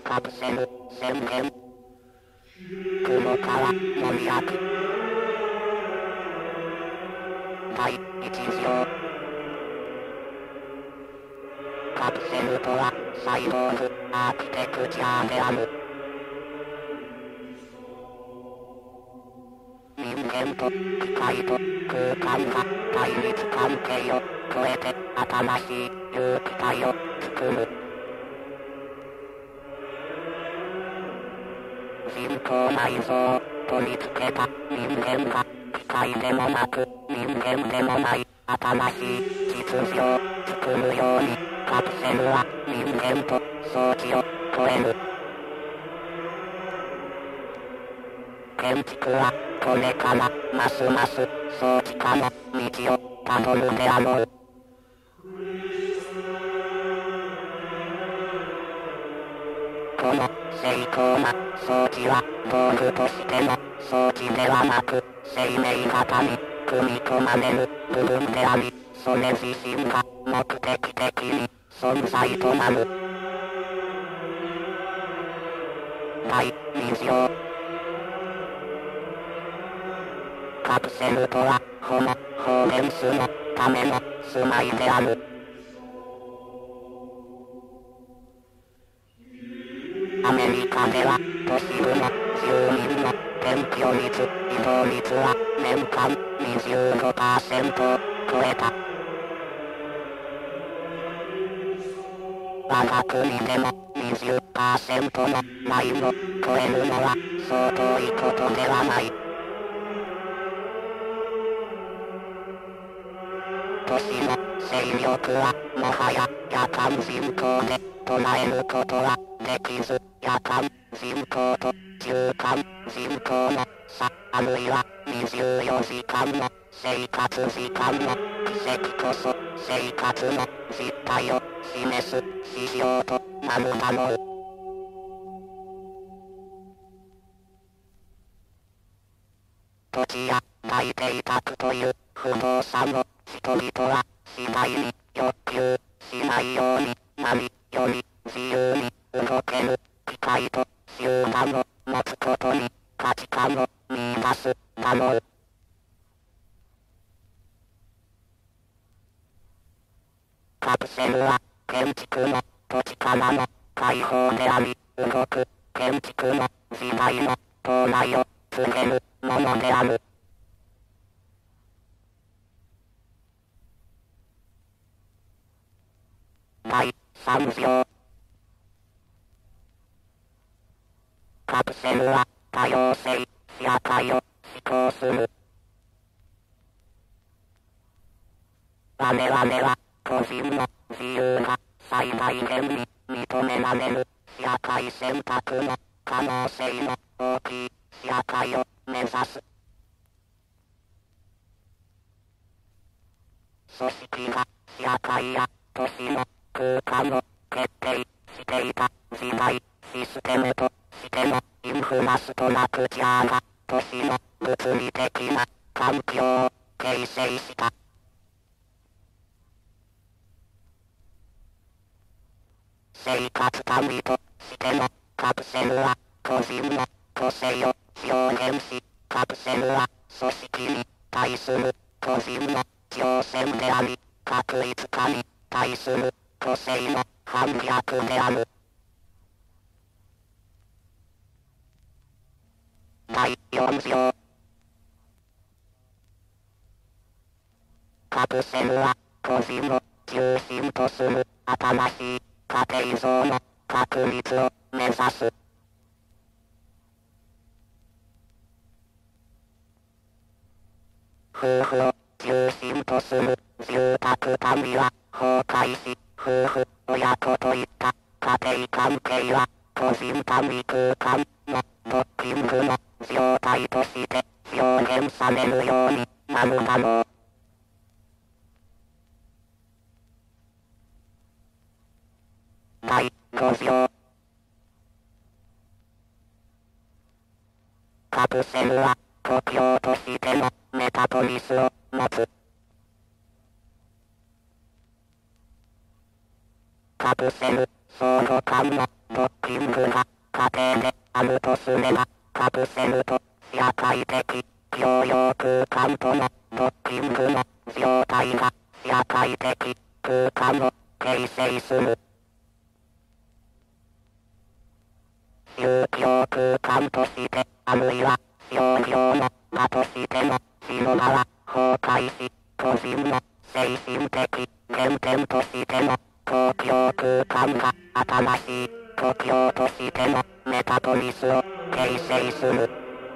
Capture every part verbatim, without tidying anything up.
カプセル宣言。雲川森役第一条。カプセルとはサイボーグアーキテクチャーである。人間と機械と空間が対立関係を超えて新しい有機体を作る。人工内臓を取り付けた人間が機械でもなく人間でもない新しい秩序を作るようにカプセルは人間と装置を超える。建築はこれからますます装置化の道をたどるであろう。この精巧な装置は道具としての装置ではなく生命型に組み込まれる部分であり、それ自身が目的的に存在となる。第二条。カプセルとはホモ・ホーレンスのための住まいである。アメリカでは都市部の住民の転居率、移動率は年間 にじゅうごパーセント を超えた。我が国でも にじゅっパーセント のラインを超えるのはそう遠いことではない。都市の勢力はもはや夜間人口で捉えることはできず、夜間人口と中間人口の差、あるいはにじゅうよじかんの生活時間の奇跡こそ生活の実態を示す指標となるだろう。土地や大邸宅という不動産を人々は次第に欲求しないようになり、より自由に動ける機会と集団を持つことに価値観を見出すだろう。カプセルは建築の土地からの解放であり、動く建築の時代の到来を告げるものである。第三条。カプセルは多様性社会を施行する。我々は個人の自由が最大限に認められる社会選択の可能性の大きい社会を目指す。組織が社会や都市の空間を決定していた時代、システムとしてのインフラストラクチャーが都市の物理的な環境を形成した。生活管理としてのカプセルは個人の個性を表現し、カプセルは組織に対する個人の挑戦であり、確一化に対する個性の反逆である。第四条。カプセルは個人を中心とする新しい家庭像の確立を目指す。夫婦を中心とする住宅管理は崩壊し、夫婦、親子といった家庭関係は個人管理空間のドッキングの状態として表現されるようになるだろう。第五条。カプセルは故郷としてのメタポリスを持つ。カプセル相互間のドッキングが家庭であるとすれば、カプセルと社会的共用空間とのドッキングの状態が社会的空間を形成する。宗教空間として、あるいは商業の場としてのシノマは崩壊し、個人の精神的原点としての公共空間が新しい故郷としてのメタポリスを形成する。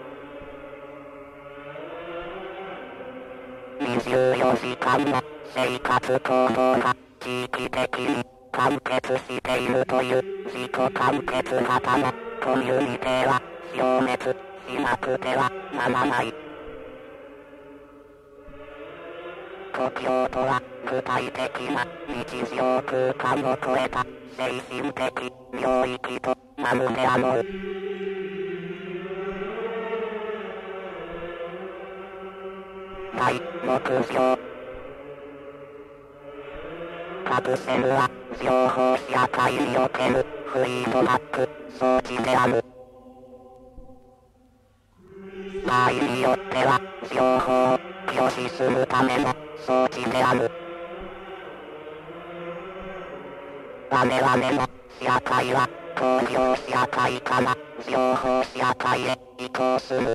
にじゅうよじかんの生活行動が地域的に完結しているという自己完結型のコミュニティは消滅しなくてはならない。故郷とは具体的な日常空間を超えた精神的領域となるであろう。第ろく条。カプセルは情報社会におけるフィードバック装置である。場合によっては情報を拒否するための装置である。我々の社会は工業社会から情報社会へ移行する。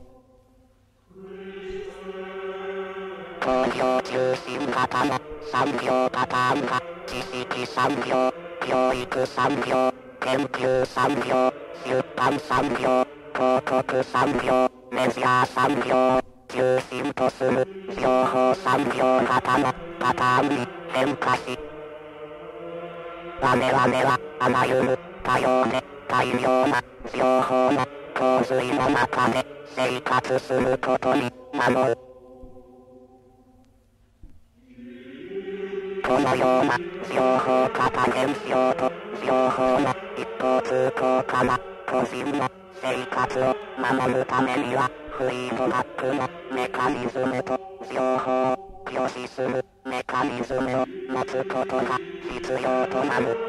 工業中心型の産業パターンが知識産業、教育産業、研究産業、出版産業、広告産業、メジャー産業を中心とする情報産業型のパターンに変化し、我々はあらゆる多様で大量な情報の洪水の中で生活することになろう。このような情報型現象と情報の一方通行から個人の生活を守るためにはフィードバックのメカニズムと情報を拒否するメカニズムを持つことが必要となる。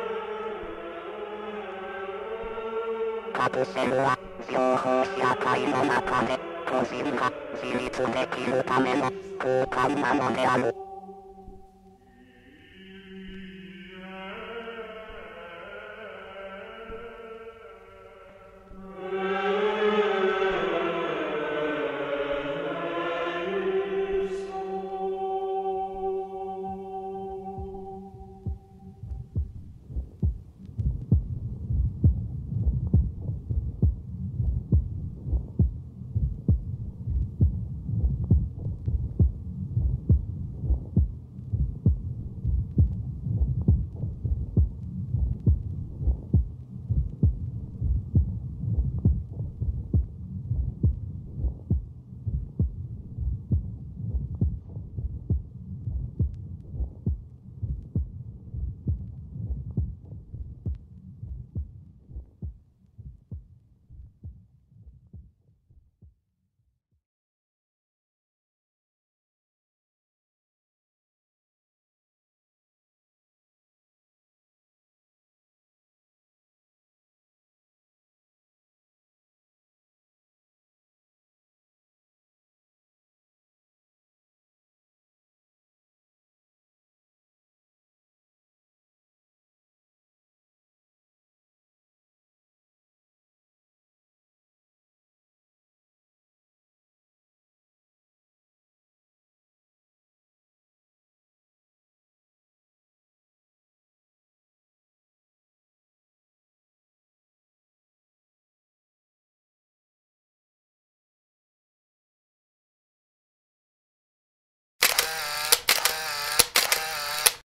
カプセルは情報社会の中で個人が自立できるための空間なのである。